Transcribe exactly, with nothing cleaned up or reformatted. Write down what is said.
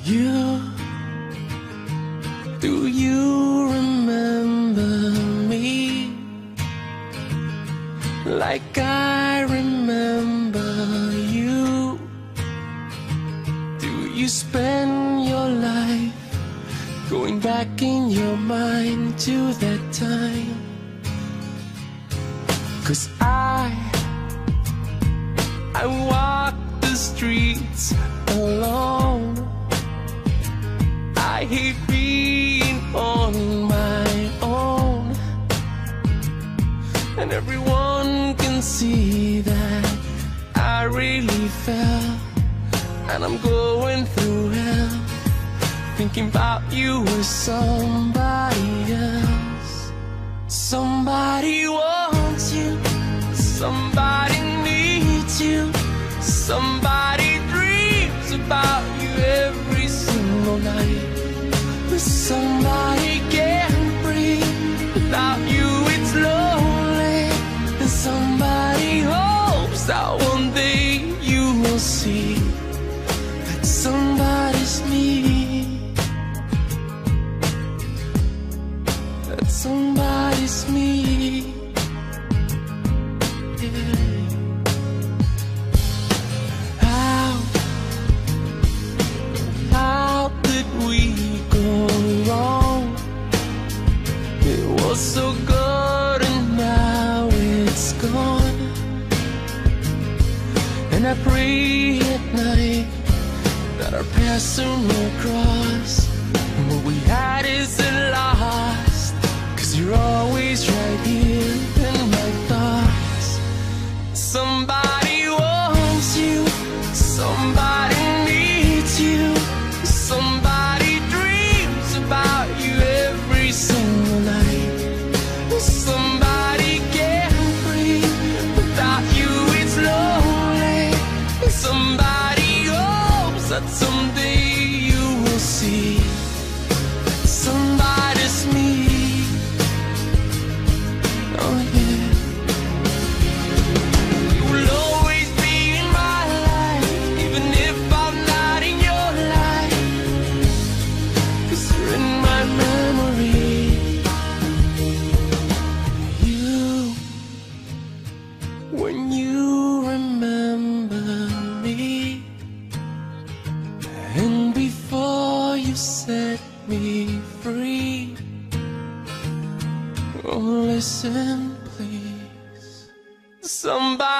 You, do you remember me like I remember you? Do you spend your life going back in your mind to that time? 'Cause I, I walk the streets alone. I hate being on my own, and everyone can see that I really fell, and I'm going through hell, thinking about you with somebody else. Somebody wants you, somebody needs you, somebody dreams about you every single night. But somebody can't breathe without you, it's lonely. And somebody hopes that one day you will see that somebody's me, that somebody's me. How, how did we go wrong? It was so good and now it's gone. And I pray at night that our paths soon will cross, and what we had isn't lost, 'cause you're always right here in my thoughts. Somebody wants you, somebody needs you, somebody dreams about you every single night. Somebody can't breathe without you, it's lonely. Somebody hopes that someday you will see that somebody's me. Oh yeah. You will always be in my life, even if I'm not in your life, 'cause you're in my memory. You, when you remember me, and before you set me free, oh listen please, somebody